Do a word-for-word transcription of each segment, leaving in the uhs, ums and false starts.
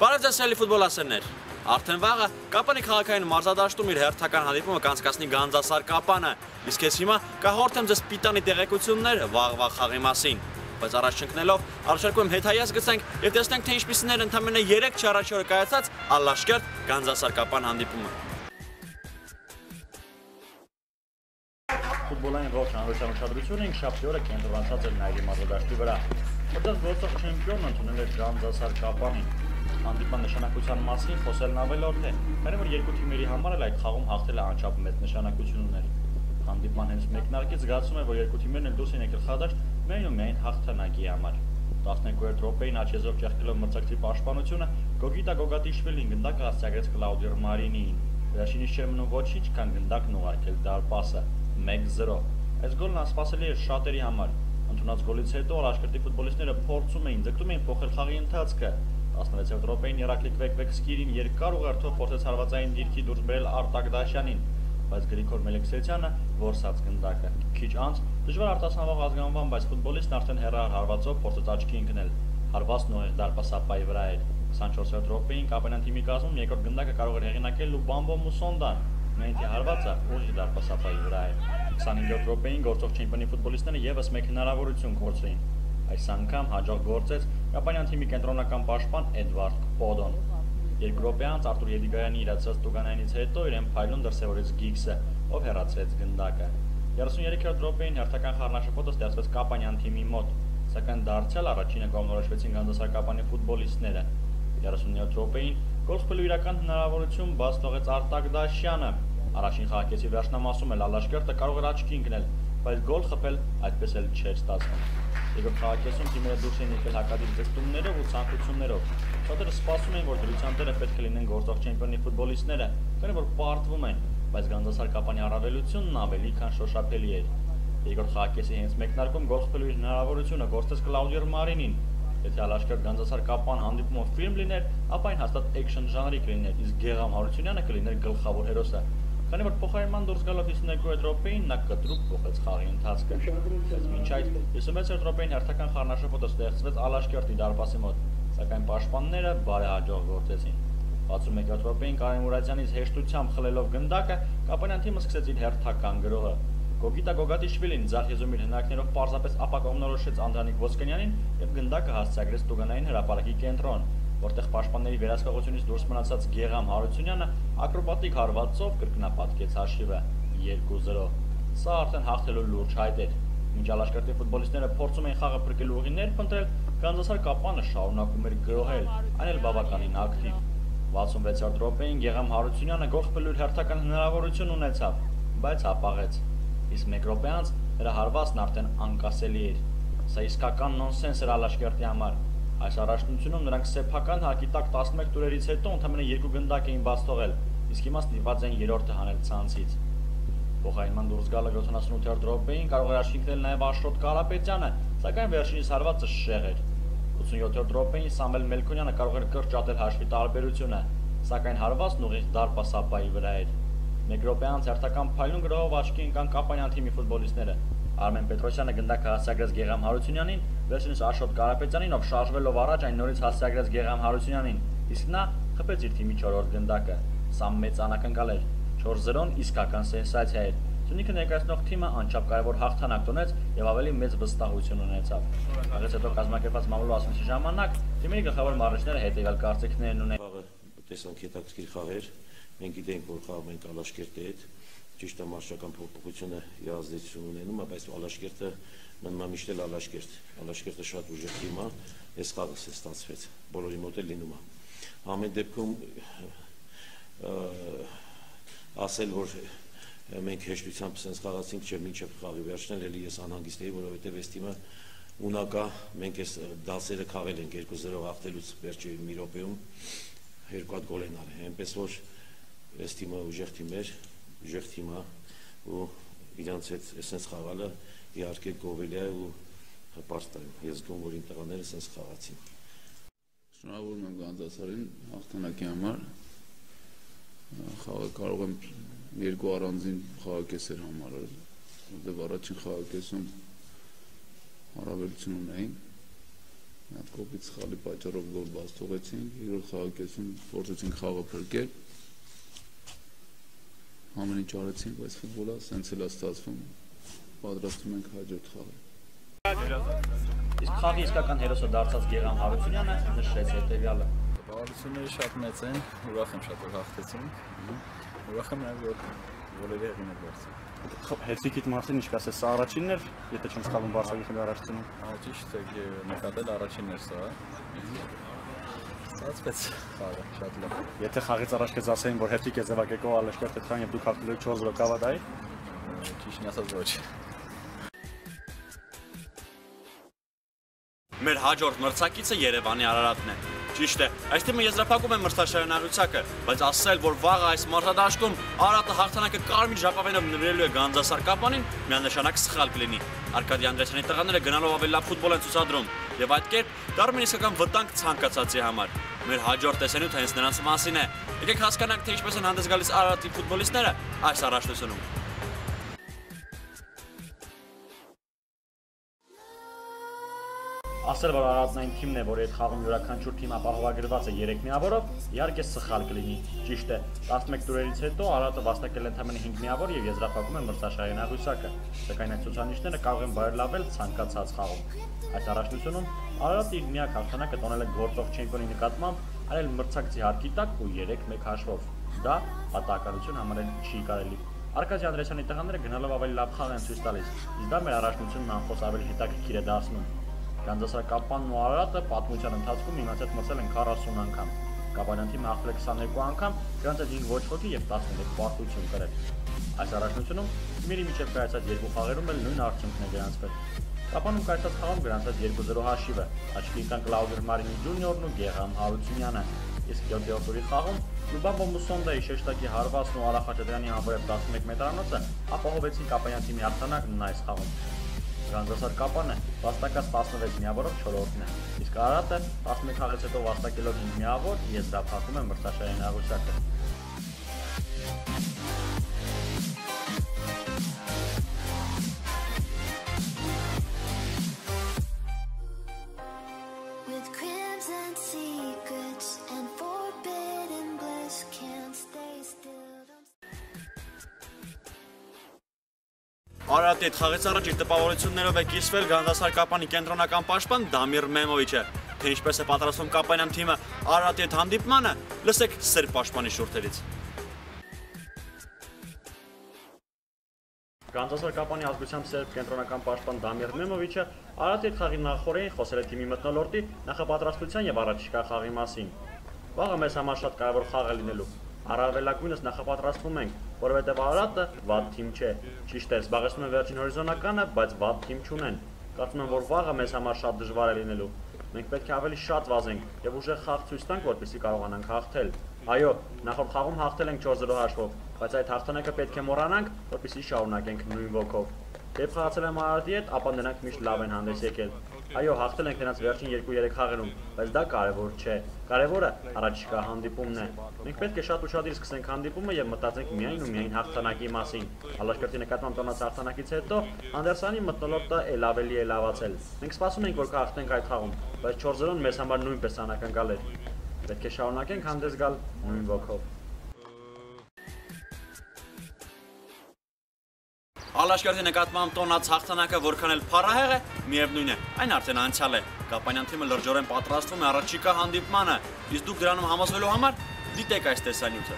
Բարև ձեզ սիրելի ֆուտբոլասերներ։ Արդեն վաղը Կապանի քաղաքային մարզադաշտում իր հերթական հանդիպումը կանցկացնի Գանձասար Կապանը, իսկ ես հիմա կհաղորդեմ ձեզ պիտանի տեղեկություններ վաղվա խաղի մասին։ Բայց առաջ չընկնելով, առաջարկում եմ հետայաց գցենք եւ տեսնենք թե ինչպիսին էր ընդամենը երեք չառաջի օրը կայացած Ալաշկերտ Գանձասար Կապան հանդիպումը։ Ֆուտբոլային ողջ հանրության ուշադրությունը ինքշաբթի օրը կենտրոնացած էր Նայիրի մարզադաշտի վրա։ Որտեղ գործող չեմպիոնն ընդունել էր Գանձասար Կապանին։ Հանդիպման նշանակության մասին խոսելն ավելորդ է, քանի որ երկու թիմերի համար էլ այդ խաղում հաղթելը անչափ մեծ նշանակություն ուներ։ Հանդիպման հենց մեկնարկից զգացում է, որ երկու թիմերն էլ դուրս են եկել խաղադաշտ միայն ու միայն հաղթանակի համար։ տասներկու րոպեին աչեզով ճեղքելով մրցակցի պաշտպանությունը Գոգիտա Գոգատիշվիլին գնդակը հասցեագրեց Կլաուդիո Մարինիին։ Վերաշինից չէր մնում ոչինչ, քան գնդակն ուղարկել դարպասը մեկ զրո։ Այս գոլն անսպասելի էր շատերի համար։ Ընդունած գոլից հետո Ալաշկերտի ֆուտբոլիստները փորձում էին, ձգտում էին փոխել խաղի ընթացքը։ տասնվեցերորդ րոպեին Երակլի Քվեկվեկսկիրին երկար ուղերձով փորձեց հարվածային դիրքի դուրս բերել Արտակ Դաշյանին, բայց Գրիգոր Մելեքսեյցյանը որսաց գնդակը։ Քիչ անց դժվար արտասանվող ազգանվան, բայց ֆուտբոլիստն արդեն հեռահար հարվածով փորձեց աչքի ընկնել։ Հարվածն ուղիղ դարպասապայի վրա էր։ քսանչորսերորդ րոպեին Կապանյան թիմի կազմում երկրորդ գնդակը կարող էր հեղինակել Լուբամբո Մուսոնդան, միայն թե հարվածը ուղիղ դարպասապայի վրա էր։ քսանհինգերորդ րոպեին գործող չեմպիոնի ֆուտբոլիստները եւս մեկ հնարավորություն կորցրին։ Այս անգամ հաջող գործեց Կապանյան թիմի կենտրոնական պաշտպան Էդվարդ Կպոդոն։ Երկու րոպե անց Արտուր Եդիգարյանի իրացած տուգանայինից հետո իրեն փայլուն դրսևորեց Գիգսը, ով հեռացրեց գնդակը։ երեսուններորդ րոպեին հերթական խառնաշփոթը ստեղծվեց Կապանյան թիմի մոտ, սակայն դարձյալ առաջինը կողմնորոշվեցին Գանձասար Կապանի ֆուտբոլիստները։ երեսուններորդ րոպեին գոլ խփելու իրական հնարավորություն բաց թողեց Արտակ Դաշյանը։ Առաջին խաղակեսի վերջնամասում էլ Ալաշկերտը կարող էր աչքի ընկնել, բայց գոլ խփել այդպես էլ չէր ստացվում։ Երկրորդ խաղակեսում թիմերը դուրս են եկել հակադիր ձգտումներով ու ցանկություններով։ Շատերը սպասում են, որ դրության տերը պետք է լինեն գործող չեմպիոնի ֆուտբոլիստները, քանի որ պարտվում են, բայց Գանձասար Կապանի առավելությունն ավելի քան շոշափելի էր։ Երկրորդ խաղակեսի հենց մեկնարկում գոլ խփելու հնարավորությունը գործեց Կլաուդիո Մարինին։ Եթե Ալաշկերտ Գանձասար Կապան հանդիպումը ֆիլմ լիներ, ապա այն հաստատ էքշն ժանրի կլիներ, իսկ Գեգամ Հարությունյանը կլիներ գլխավոր հերոսը։ Քանի որ փոխարինման դուրս գալով հիսուներկու րոպեին նա կտրուկ փոխեց խաղի ընթացքը։ Մինչ այդ հիսունվեցերորդ րոպեին հերթական խառնաշփոթը ստեղծվեց Ալաշկերտի դարպասի մոտ, սակայն պաշտպանները բարեհաջող գործեցին։ վաթսունմեկերորդ րոպեին Կարեն Մուրադյանից հեշտությամբ խլելով գնդակը Կապանյան թիմը սկսեց իր հերթական գրոհը։ Գոգիտա Գոգատիշվիլին ձախ եզում իր հնարքներով պարզապես ապակողմնորոշեց Անդրանիկ Ոսկանյանին եւ գնդակը հասցեագրեց տուգանային հրապարակի կենտրոն, որտեղ պաշտպանների վերահսկողությունից դուրս մնացած Գեգամ Հարությունյանը ակրոբատիկ հարվածով կրկնապատկեց հաշիվը երկու զրո։ Սա արդեն հաղթելու լուրջ հայտ էր։ Մինչ Ալաշկերտի ֆուտբոլիստները փորձում էին խաղը փրկելու ուղիներ փնտրել, Գանձասար Կապանը շարունակում էր գրոհել, այն էլ բավականին ակտիվ։ վաթսունվեցերորդ րոպեին Գեգամ Հարությունյանը գոլ խփելու հերթական հնարավորություն ունեցավ, բայց հապաղեց։ Իսկ մեկ րոպե անց նրա հարվածն արդեն անկասելի էր։ Սա իսկական նոնսենս էր Ալաշկերտի համար։ Այս առաջնությունում նրանք սեփական հակի տակ տասնմեկ տուրերից հետո ընդամենը երկու գնդակ էին բաց թողել, իսկ հիմա ստիպված են երրորդը հանել ցանցից։ Փոխարինման դուրս գալը յոթանասունութերորդ րոպեին կարող էր աչքի ընկնել նաև Աշոտ Կարապետյանը, սակայն վերջինիս հարվածը շեղ էր։ ութսունյոթերորդ րոպեին Սամվել Մելքոնյանը կարող էր կրճատել հաշվի տարբերությունը, սակայն հարվածն ուղիղ դարպասապայի վրա էր։ Մեկ րոպե անց հերթական փայլուն գրոհով աչքի ընկան Կապանյան թիմի ֆուտբոլիստները։ Արմեն Պետրոսյանը գնդակը հասցեագրեց Գեգամ Հարությունյանին, վերջինս Աշոտ Կարապետյանին, ով շարժվելով առաջ այն նորից հասցեագրեց Գեգամ Հարությունյանին, իսկ նա խփեց իր թիմի չորրորդ գնդակը։ Սա մեծ անակնկալ էր։ չորս զրոն իսկական սենսացիա էր։ Սյունիքը ներկայացնող թիմը անչափ կարևոր հաղթանակ տոնեց եւ ավելի մեծ վստահություն ունեցավ։ Խաղից հետո կազմակերպված մամուլի ասուլիսի ժամանակ թիմերի գլխավոր մարզիչները հետեւյալ կարծիքներն ունեն։ Խաղը տեսանք հետաքրքիր խաղ էր։ Մենք գիտենք, որ խաղում ենք Ալաշկերտի հետ, ճիշտ է մարզչական փոփոխությունը ազդեցություն ունենում, բայց Ալաշկերտը մնում է միշտ էլ Ալաշկերտ։ Ալաշկերտը շատ ուժեղ թիմ է, այս խաղը ստացվեց, բոլորի մոտ էլ լինում է։ Ամեն դեպքում ասել, որ մենք հեշտությամբ sense խաղացինք, չէ, մինչև խաղի վերջն էլ էլի ես անհանգիստ էի, որովհետև այս թիմը ունակ է, մենք այս դասերը խաղել ենք երկու զրո հաղթելուց վերջի մի րոպեում երկու հատ գոլ են արել, այնպես որ այս թիմը ուժեղ թիմ էր, ուժեղ թիմ է ու իրանց հետ sense խաղալը իհարկե գովելի է ու հպարտ եմ, ես գում, որ իմ տղաները sense խաղացին։ Շնորհավորում եմ Գանձասարին հաղթանակի համար, խաղը կարող եմ երկու առանձին խաղակեսեր համարել, որտեղ առաջին խաղակեսում հարաբերություն ունեին, Այդ կողմից սխալի պատճառով գոլ բաց թողեցինք, երկրորդ խաղակեսում փորձեցինք խաղը փրկել։ Ամեն ինչ արեցինք, բայց ֆուտբոլը սենց էլ է ստացվում։ Պատրաստվում ենք հաջորդ խաղը։ Իսկ խաղի իսկական հերոսը դարձած Գեղամ Հարությունյանը նշեց հետևյալը. Տպավորությունները շատ մեծ են, ուրախ եմ շատ որ հաղթեցինք։ Ուրախ եմ նաև որ որևէ հեղին էր վերցել։ Հետրիկիդ մասին ինչ կասես, սա առաջինն էր, եթե չեմ սխալվում Բարսակի խմբի առաջացնում։ Հա ճիշտ է, նկատել առաջինն էր սա։ Ստացվեց խաղը շատ լավ։ Եթե խաղից առաջ քեզ ասեին, որ հետրիկ է ձևակերպող Ալեշկեր Թեթրան եւ դուք հաղթել եք չորս զրո կավադայի, Ճիշտն ասած ոչ։ Մեր հաջորդ մրցակիցը Երևանի Արարատն է։ Ճիշտ է, այս թիմը եզրափակում է մրցաշարունակությակը, բայց ասել, որ վաղը այս մրցադաշտում Արարատը հաղթանակը կարմիր ժապավենով նվիրելու է Գանձասար Կապանին, միանշանակ սխալ կլինի։ Արկադի Անդրեասյանի տղաները գնալով ավելի լավ ֆուտբոլ են ցուցադրում, եւ այդ կերպ դառնում են իսկական վտանգ ցանկացածի համար։ Մեր հաջորդ տեսանյութը հենց նրանց մասին է։ Եկեք հասկանանք, թե ինչպես են հանդես գալիս Արարատի ֆուտբոլիստները այս առաջնությունում։ Ասել, որ Արարատն այն թիմն է, որի հետ խաղում յուրաքանչյուր թիմ ապահովագրված է երեք միավորով, իհարկե սխալ կլինի։ Ճիշտ է, տասնմեկ տուրերից հետո Արարատը վաստակել է ընդամենը հինգ միավոր եւ եզրափակում է մրցաշարի հաղթանակը, սակայն այդ ցուցանիշները կարող են բարելավել ցանկացած խաղում։ Այս առաջնությունում Արարատը իր միակ հաղթանակը տոնել է գործող չեմպիոնի նկատմամբ, այլ մրցակցի հարկի տակ ու երեք մեկ հաշվով։ Դա պատահականություն համարել չի կարելի։ Արկադի Անդրեասյանի տղաները գնալով ավելի լավ խաղ են ցույց տալիս, իսկ դա մեր առաջնությունն անխոս ավելի հետաքրքիր է դարձնում։ Գանձասար Կապանն ու Արարատը պատմության ընթացքում միմյանց հետ մրցել են քառասուն անգամ։ Կապանյան թիմը հաղթել է քսաներկու անգամ, դրանց հետ հինգ ոչ ոքի եւ տասներեք պարտություն կրել։ Այս առաջնությունում թիմերի միջև կայացած երկու խաղերում էլ նույն արդյունքն է գրանցվել։ Կապանում կայացած խաղում գրանցած երկու զրո հաշիվը, աչքի ընկան Կլաուդիո Մարինի ջունիորն ու Գեղամ Հարությունյանը, իսկ յոթերորդ տուրի խաղում Լուբամբո Մուսոնդայի շեշտակի հարվածն ու Արախ Խաչատրյանի անվերջ տասնմեկ մետրանոցը ապահովեցին Կապանյան թիմի հաղթանակն այս խաղում։ Գանձասար Կապանը վաստակած տասնվեց միավորով չորրորդն է, իսկ Արարատը տասնմեկ խաղից հետո վաստակելով հինգ միավոր եզրափակում է մրցաշարի հաղթանակը։ Արարատի հետ խաղից առաջ իր տպավորություններով է կիսվել Գանձասար Կապանի կենտրոնական պաշտպան Դամիր Մեմովիչը, թե ինչպես է պատրաստվում Կապանյան թիմը Արարատի հետ հանդիպմանը, լսեք Սերբ պաշտպանի շուրթերից։ Գանձասար Կապանի ազգությամբ սերբ կենտրոնական պաշտպան Դամիր Մեմովիչը Արարատի հետ խաղի նախորդին խոսել է թիմի մթնոլորտի նախապատրաստության եւ առաջիկա խաղի մասին։ Վաղը մեզ համար շատ կարևոր խաղ է լինելու։ Առավելագույնս նախապատրաստվում ենք, որովհետև Արարատը վատ թիմ չէ։ Ճիշտ է, զբաղեցնում են վերջին հորիզոնականը, բայց վատ թիմ չունեն։ Կարծում եմ, որ վաղը մեզ համար շատ դժվար է լինելու։ Մենք պետք է ավելի շատ վազենք եւ ուժեղ խաղ ցույց տանք, որպեսզի կարողանանք հաղթել։ Այո, նախորդ խաղում հաղթել ենք չորս զրո հաշվով, բայց այդ հաղթանակը պետք է մոռանանք, որպեսզի շարունակենք նույն ոգով։ Երբ խաղացել եմ Արարատի հետ, ապա նրանք միշտ լավ են հանդես եկել։ Այո, հաղթել ենք նրանց վերջին երկու-երեք խաղերում, բայց դա կարևոր չէ։ Կարևորը առաջիկա հանդիպումն է։ Մենք պետք է շատ ուշադիր սկսենք հանդիպումը եւ մտածենք միայն ու միայն հաղթանակի մասին։ Ալաշկերտի նկատմամբ տոնած հաղթանակից հետո Անդերսյանի մթնոլորտը ել ավելի է լավացել։ Մենք սպասում ենք, որ կհաղթենք այդ խաղում, բայց չորս զրոն մեզ համար նույնպես անակնկալ էր։ Պետք է շարունակենք հանդես գալ նույն ոգով։ Ալաշկերտի նկատմամբ տոնած հաղթանակը որքան էլ փառահեղ է, միևնույն է, այն արդեն անցյալ է։ Կապանյան թիմը լրջորեն պատրաստվում է առաջիկա հանդիպմանը, իսկ դուք դրանում համոզվելու համար դիտեք այս տեսանյութը։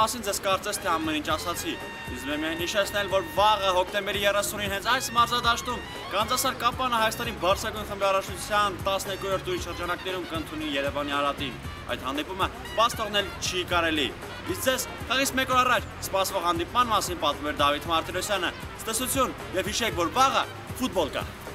մասին ձեզ կարծես թե ամեն ինչ ասացի։ Իսկ միայն հիշեցնել, որ վաղը հոկտեմբերի երեսունին հենց այս մարզադաշտում Ղանձասար Կապանը Հայաստանի բարձրագույն խմբի առաջնության տասներկուերորդ տուրի շրջանակներում կընդունի Երևանի Արատին։ Այդ հանդիպումը բաց թողնել չի կարելի։ Իսկ ձեզ խաղից մեկ օր առաջ սպասվող հանդիպման մասին պատմում էր Դավիթ Մարտիրոսյանը։ Ցտեսություն եւ հիշեք, որ վաղը ֆուտբոլ կա։